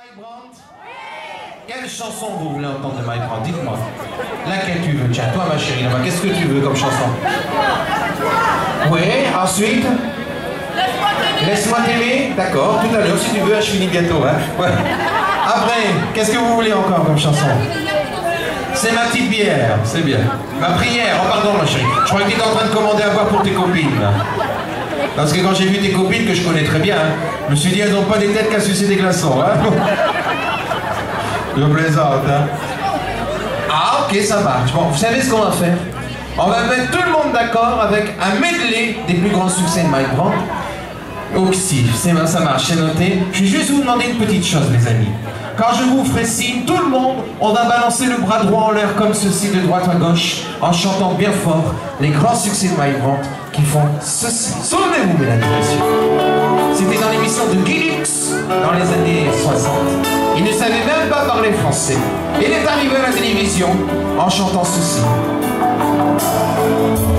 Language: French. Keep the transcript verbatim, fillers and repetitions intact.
Mike Brandt? Quelle chanson vous voulez entendre de Mike Brandt? Dites-moi. Laquelle tu veux? Tiens, toi ma chérie, là-bas, qu'est-ce que tu veux comme chanson? Oui, ensuite? Laisse-moi t'aimer. D'accord, tout à l'heure si tu veux, je finis bientôt. Hein. Ouais. Après, qu'est-ce que vous voulez encore comme chanson? C'est ma petite bière, c'est bien. Ma prière, oh pardon ma chérie. Je croyais que tu étais en train de commander à boire pour tes copines. Là. Parce que quand j'ai vu tes copines, que je connais très bien, hein, je me suis dit, elles n'ont pas des têtes qu'à sucer des glaçons. Hein. Je plaisante. Hein. Ah ok, ça marche. Bon, vous savez ce qu'on va faire? On va mettre tout le monde d'accord avec un medley des plus grands succès de Mike Brandt. Donc si, c'est ben, ça marche, c'est noté. Je vais juste vous demander une petite chose, les amis. Quand je vous ferai signe, tout le monde, on va balancer le bras droit en l'air comme ceci, de droite à gauche, en chantant bien fort les grands succès de Mike Brandt qui font ceci. Souvenez-vous, mesdames et messieurs. C'était dans l'émission de Guy Lux, dans les années soixante. Il ne savait même pas parler français. Il est arrivé à la télévision en chantant ceci.